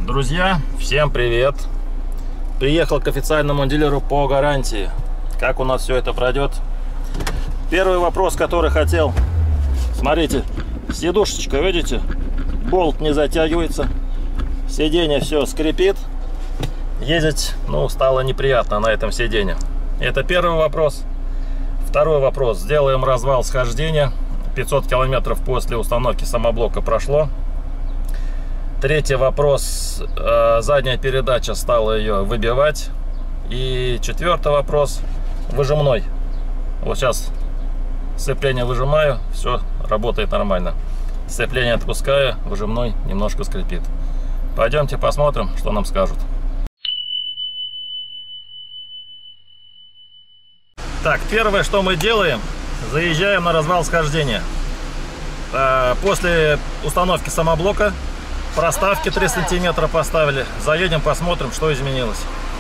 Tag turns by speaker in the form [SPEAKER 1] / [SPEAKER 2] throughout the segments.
[SPEAKER 1] Друзья, всем привет! Приехал к официальному дилеру по гарантии. Как у нас все это пройдет? Первый вопрос, который хотел. Смотрите, сидушечка, видите? Болт не затягивается. Сиденье все скрипит. Ездить, стало неприятно на этом сиденье. Это первый вопрос. Второй вопрос. Сделаем развал схождения. 500 километров после установки самоблока прошло. Третий вопрос. Задняя передача стала ее выбивать. И четвертый вопрос. Выжимной. Вот сейчас сцепление выжимаю. Все работает нормально. Сцепление отпускаю. Выжимной немножко скрипит. Пойдемте посмотрим, что нам скажут. Так, первое, что мы делаем, заезжаем на развал схождения. После установки самоблока проставки 3 сантиметра поставили. Заедем, посмотрим, что изменилось.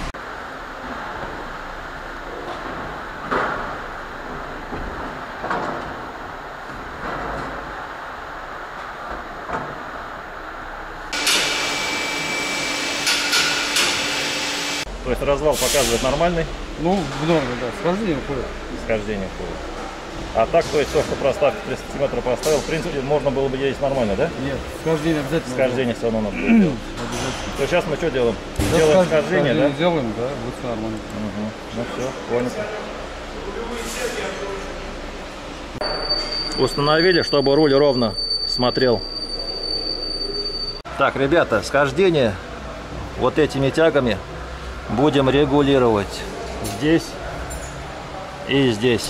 [SPEAKER 1] То есть развал показывает нормальный?
[SPEAKER 2] Ну, в норме, да. Схождение уходит.
[SPEAKER 1] Схождение уходит. А так, то есть все, что проставки 3 сантиметра поставил, в принципе, можно было бы ездить нормально, да?
[SPEAKER 2] Нет, схождение обязательно.
[SPEAKER 1] Схождение все равно надо будет делать. То сейчас мы что делаем? Делаем схождение, да?
[SPEAKER 2] Делаем, да, будет все нормально.
[SPEAKER 1] Угу. Ну все, понятно. Установили, чтобы руль ровно смотрел. Так, ребята, схождение вот этими тягами будем регулировать здесь и здесь.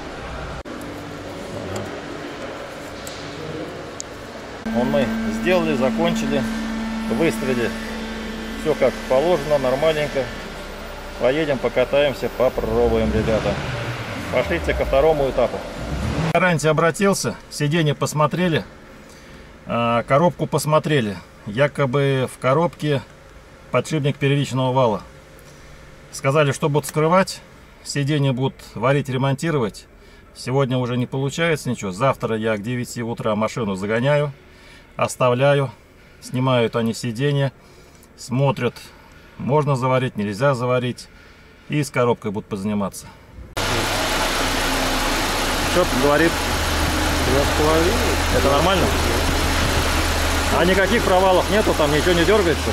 [SPEAKER 1] Мы сделали, закончили, выставили все как положено, нормальненько. Поедем, покатаемся, попробуем, ребята. Пошлите ко второму этапу. Гарантия обратился, сиденье посмотрели, коробку посмотрели. Якобы в коробке подшипник первичного вала. Сказали, что будут скрывать, сиденье будут варить, ремонтировать. Сегодня уже не получается ничего. Завтра я к 9 утра машину загоняю, оставляю, снимают они сиденье, смотрят, можно заварить, нельзя заварить, и с коробкой будут позаниматься. Что говорит? 2,5. Это нормально? А никаких провалов нету, там ничего не дергается?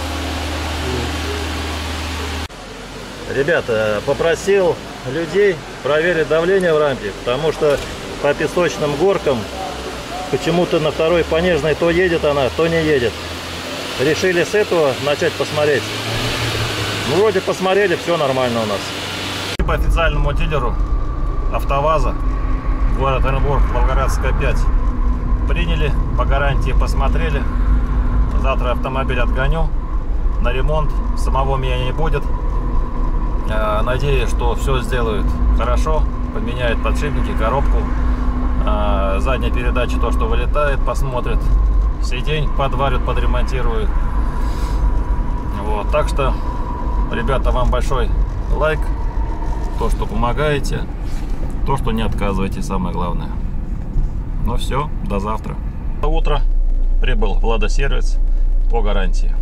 [SPEAKER 1] Ребята, попросил людей проверить давление в рампе, потому что по песочным горкам почему-то на второй Понежной то едет она, то не едет. Решили с этого начать посмотреть. Вроде посмотрели, все нормально у нас. По официальному дилеру АвтоВАЗа, город Оренбург, Волгоградская 5. Приняли, по гарантии посмотрели. Завтра автомобиль отгоню на ремонт, самого меня не будет. Надеюсь, что все сделают хорошо, поменяют подшипники, коробку. Задняя передача, то, что вылетает, посмотрят. Сиденье подварят, подремонтируют. Вот. Так что, ребята, вам большой лайк. То, что помогаете, то, что не отказываете, самое главное. Ну все, до завтра. Утро прибыл в Лада Сервис по гарантии.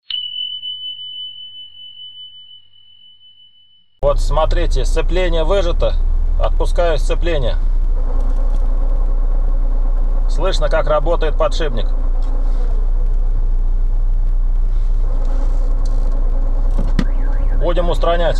[SPEAKER 1] Вот смотрите, сцепление выжато. Отпускаю сцепление. Слышно, как работает подшипник. Будем устранять.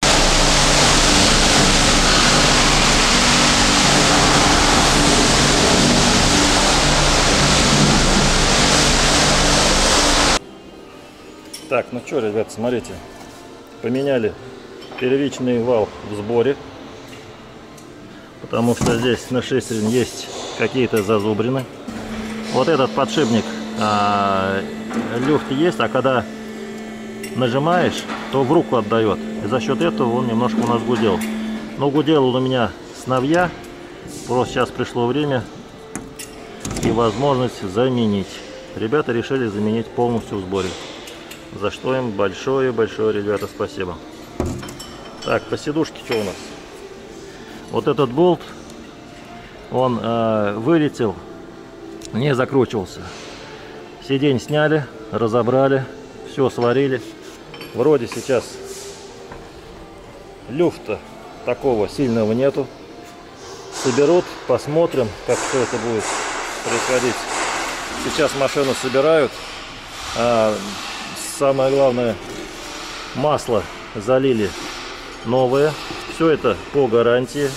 [SPEAKER 1] Так, ну что, ребят, смотрите. Поменяли первичный вал в сборе. Потому что здесь на шестерне есть какие-то зазубрины. Вот этот подшипник, люфт есть, а когда нажимаешь, то в руку отдает. И за счет этого он немножко у нас гудел. Но гудел он у меня с новья. Просто сейчас пришло время и возможность заменить. Ребята решили заменить полностью в сборе. За что им большое-большое, ребята, спасибо. Так, по сидушке что у нас? Вот этот болт, он вылетел, не закручивался. Сиденье сняли, разобрали, все сварили. Вроде сейчас люфта такого сильного нету. Соберут, посмотрим, как все это будет происходить. Сейчас машину собирают. Самое главное, масло залили новое. Все это по гарантии.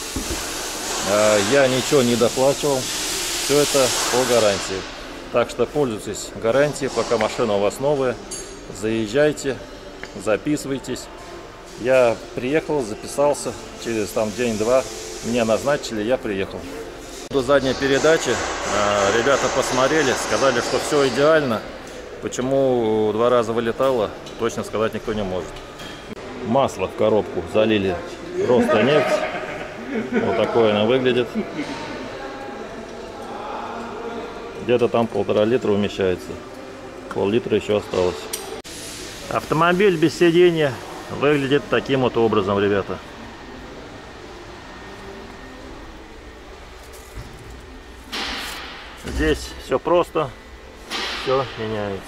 [SPEAKER 1] Я ничего не доплачивал. Все это по гарантии. Так что пользуйтесь гарантией, пока машина у вас новая. Заезжайте, записывайтесь. Я приехал, записался. Через день-два меня назначили, я приехал. До задней передачи ребята посмотрели, сказали, что все идеально. Почему 2 раза вылетало, точно сказать никто не может. Масло в коробку залили Роснефть. Вот такое оно выглядит. Где-то там 1,5 литра умещается. Пол-литра еще осталось. Автомобиль без сиденья выглядит таким вот образом, ребята. Здесь все просто, все меняется.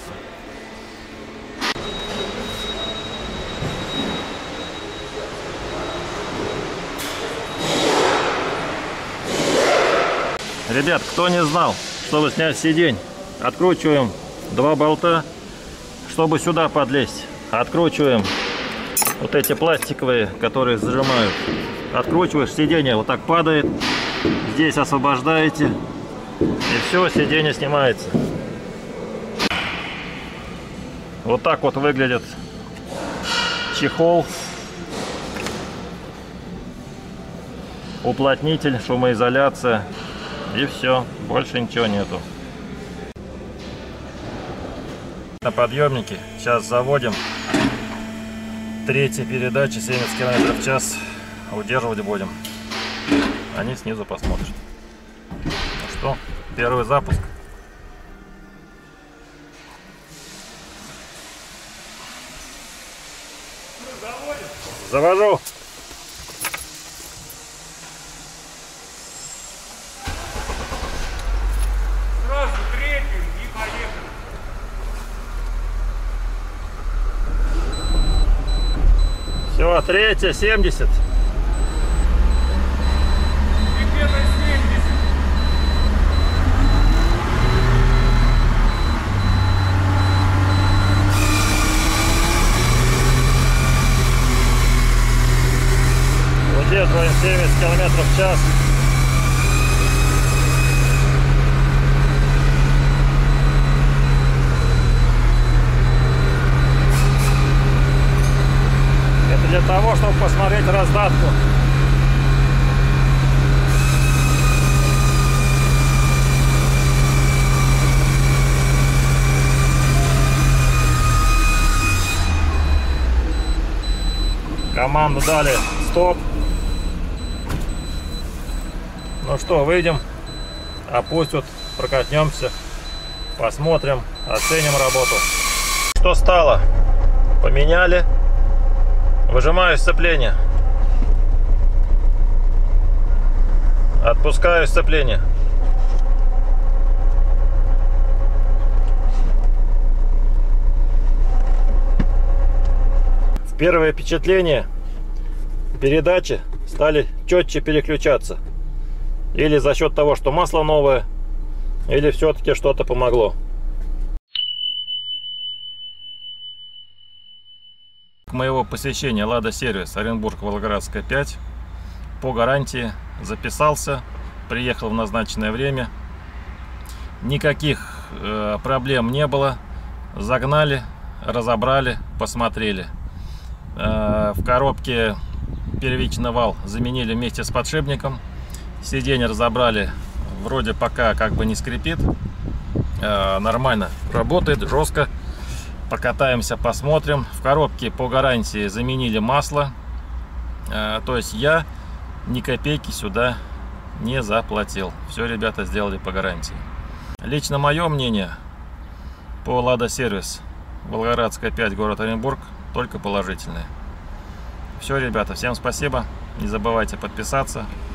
[SPEAKER 1] Ребят, кто не знал, чтобы снять сиденье, откручиваем 2 болта, чтобы сюда подлезть. Откручиваем вот эти пластиковые, которые зажимают. Откручиваешь, сиденье вот так падает. Здесь освобождаете. И все, сиденье снимается. Вот так вот выглядит чехол. Уплотнитель, шумоизоляция. И все, больше ничего нету. На подъемнике сейчас заводим. 3-я передача, 70 км в час. Удерживать будем. Они снизу посмотрят. Ну что, первый запуск. Завожу.
[SPEAKER 3] Сразу третьим и поехали.
[SPEAKER 1] Все, 3-я, 70.
[SPEAKER 3] Примерно 70.
[SPEAKER 1] Удерживаем 70 км в час. Это для того, чтобы посмотреть раздатку. Команду дали стоп. Ну что, выйдем, опустят, прокатнемся, посмотрим, оценим работу. Что стало? Поменяли. Выжимаю сцепление. Отпускаю сцепление. Первое впечатление: передачи стали четче переключаться. Или за счет того, что масло новое, или все-таки что-то помогло. К моего посещения Lada Сервис, Оренбург, Волгоградская 5. По гарантии записался, приехал в назначенное время. Никаких проблем не было. Загнали, разобрали, посмотрели. В коробке первичный вал заменили вместе с подшипником. Сиденье разобрали, вроде пока как бы не скрипит. Нормально работает, жестко. Покатаемся, посмотрим. В коробке по гарантии заменили масло. То есть я ни копейки сюда не заплатил. Все ребята сделали по гарантии. Лично мое мнение по Lada Сервис, Волгоградская 5, город Оренбург, только положительное. Все, ребята, всем спасибо. Не забывайте подписаться.